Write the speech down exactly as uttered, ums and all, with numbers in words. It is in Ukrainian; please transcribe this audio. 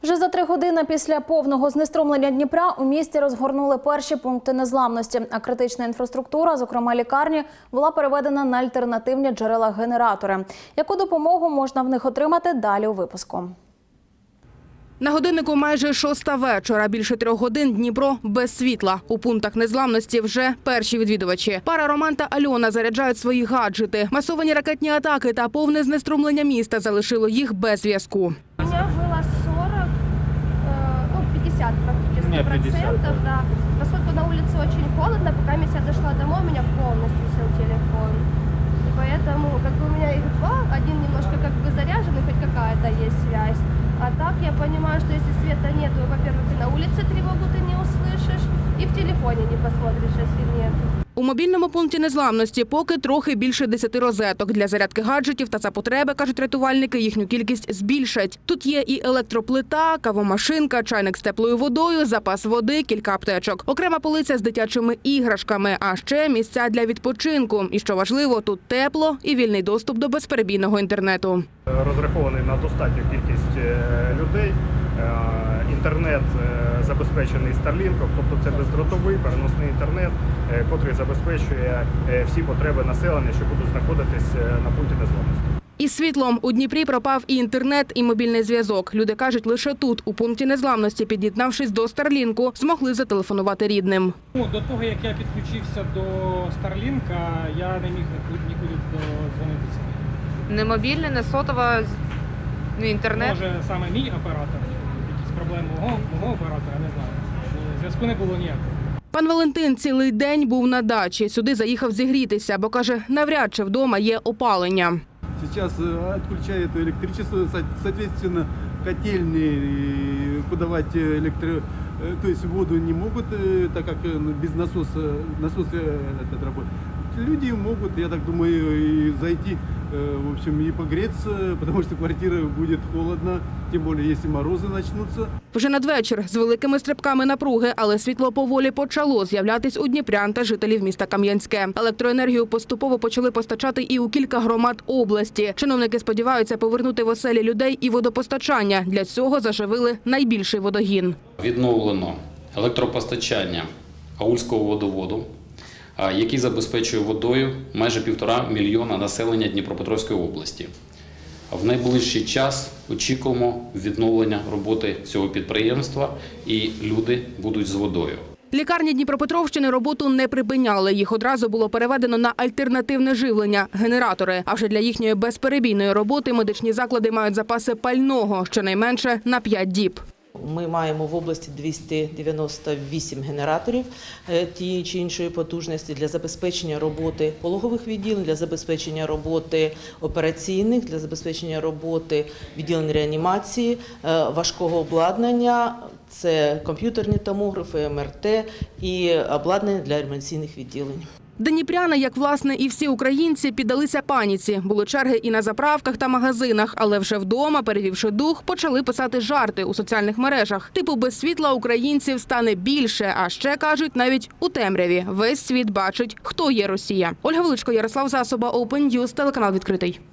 Вже за три години після повного знеструмлення Дніпра у місті розгорнули перші пункти незламності, а критична інфраструктура, зокрема лікарні, була переведена на альтернативні джерела-генератори. Яку допомогу можна в них отримати, далі у випуску. На годиннику майже шоста вечора. Більше трьох годин Дніпро без світла. У пунктах незламності вже перші відвідувачі. Пара Роман та Альона заряджають свої гаджети. Масовані ракетні атаки та повне знеструмлення міста залишило їх без зв'язку. У мене було сорок, ну пятьдесят практически процентов, да. Поскольку на улице очень холодно, пока я дошла домой, у меня полностью сел телефон. И поэтому как бы у меня их два, один немножко как бы заряжен, и хоть какая-то есть связь. А так я понимаю, что если света нет, то, во-первых, и на улице тревогу ты не услышишь, и в телефоне не посмотришь, если нет. У мобільному пункті незламності поки трохи більше десяти розеток. Для зарядки гаджетів та за потреби, кажуть рятувальники, їхню кількість збільшать. Тут є і електроплита, кавомашинка, чайник з теплою водою, запас води, кілька аптечок. Окрема полиця з дитячими іграшками, а ще місця для відпочинку. І що важливо, тут тепло і вільний доступ до безперебійного інтернету. Розрахований на достатню кількість людей. Інтернет забезпечений Starlink, тобто це бездротовий переносний інтернет, який забезпечує всі потреби населення, що будуть знаходитись на пункті незламності. Із світлом у Дніпрі пропав і інтернет, і мобільний зв'язок. Люди кажуть, лише тут, у пункті незламності, під'єднавшись до Старлінку, змогли зателефонувати рідним. До того, як я підключився до Старлінка, я не міг нікуди додзвонитися. Не мобільне, не сотова, не інтернет? Може, саме мій оператор. Якісь проблеми мого, мого оператора, не знаю. Зв'язку не було ніякого. Пан Валентин цілий день був на дачі. Сюди заїхав зігрітися, бо, каже, навряд чи вдома є опалення. Сейчас отключают электричество, соответственно, котельные подавать электро... То есть воду не могут, так как без насоса, насос этот работает. Люди могут, я так думаю, и зайти, в общем, и погреться, потому что квартира будет холодно, тем более, если морозы начнутся. Вже надвечір з великими стрибками напруги, але світло поволі почало з'являтись у дніпрян та жителів міста Кам'янське. Електроенергію поступово почали постачати і у кілька громад області. Чиновники сподіваються повернути в оселі людей і водопостачання. Для цього заживили найбільший водогін. Відновлено електропостачання Аульського водоводу, який забезпечує водою майже півтора мільйона населення Дніпропетровської області. В найближчий час очікуємо відновлення роботи цього підприємства і люди будуть з водою. Лікарні Дніпропетровщини роботу не припиняли. Їх одразу було переведено на альтернативне живлення – генератори. А вже для їхньої безперебійної роботи медичні заклади мають запаси пального щонайменше на п'ять діб. Ми маємо в області двісті дев'яносто вісім генераторів тієї чи іншої потужності для забезпечення роботи пологових відділень, для забезпечення роботи операційних, для забезпечення роботи відділень реанімації, важкого обладнання. Це комп'ютерні томографи, ем ер те і обладнання для реанімаційних відділень. Дніпряни, як власне і всі українці, піддалися паніці. Були черги і на заправках та магазинах, але вже вдома, перевівши дух, почали писати жарти у соціальних мережах. Типу, без світла українців стане більше, а ще, кажуть, навіть у темряві. Весь світ бачить, хто є Росія. Ольга Величко, Ярослав Засоба, Open News, телеканал «Відкритий».